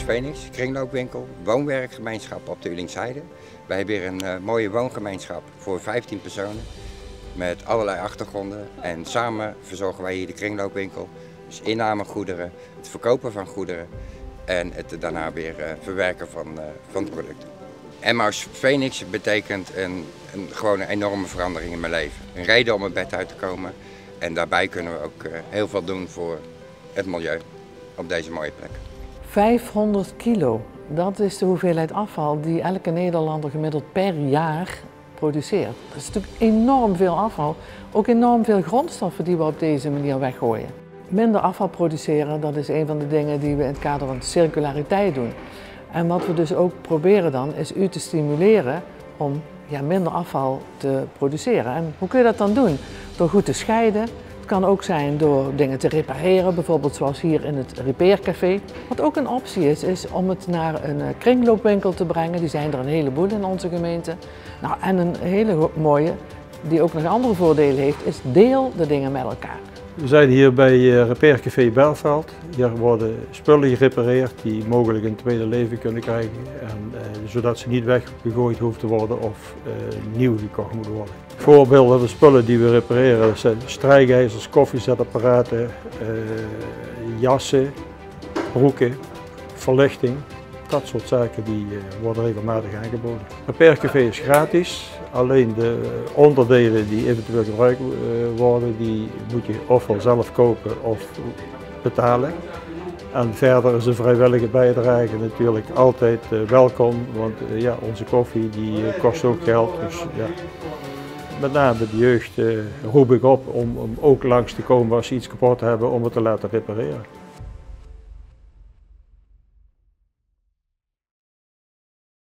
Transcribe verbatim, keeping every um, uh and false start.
Phoenix, kringloopwinkel, woonwerkgemeenschap op de Ulingsheide. Wij hebben weer een uh, mooie woongemeenschap voor vijftien personen met allerlei achtergronden. En samen verzorgen wij hier de kringloopwinkel. Dus innamegoederen, het verkopen van goederen en het daarna weer uh, verwerken van, uh, van het product. Emmaus Phoenix betekent een, een, gewoon een enorme verandering in mijn leven. Een reden om het bed uit te komen en daarbij kunnen we ook uh, heel veel doen voor het milieu op deze mooie plek. vijfhonderd kilo, dat is de hoeveelheid afval die elke Nederlander gemiddeld per jaar produceert. Dat is natuurlijk enorm veel afval, ook enorm veel grondstoffen die we op deze manier weggooien. Minder afval produceren, dat is een van de dingen die we in het kader van circulariteit doen. En wat we dus ook proberen dan, is u te stimuleren om ja, minder afval te produceren. En hoe kun je dat dan doen? Door goed te scheiden. Het kan ook zijn door dingen te repareren, bijvoorbeeld zoals hier in het Repaircafé. Wat ook een optie is, is om het naar een kringloopwinkel te brengen. Die zijn er een heleboel in onze gemeente. Nou, en een hele mooie, die ook nog andere voordelen heeft, is deel de dingen met elkaar. We zijn hier bij Repaircafé Belveld. Hier worden spullen gerepareerd die mogelijk een tweede leven kunnen krijgen. En, eh, zodat ze niet weggegooid hoeven te worden of eh, nieuw gekocht moeten worden. Voorbeelden van de spullen die we repareren zijn strijkijzers, koffiezetapparaten, eh, jassen, broeken, verlichting. Dat soort zaken die uh, worden regelmatig aangeboden. Repaircafé is gratis, alleen de onderdelen die eventueel gebruikt uh, worden, die moet je ofwel zelf kopen of betalen. En verder is de vrijwillige bijdrage natuurlijk altijd uh, welkom, want uh, ja, onze koffie die uh, kost ook geld. Dus, ja. Met name de jeugd uh, roep ik op om, om ook langs te komen als ze iets kapot hebben om het te laten repareren.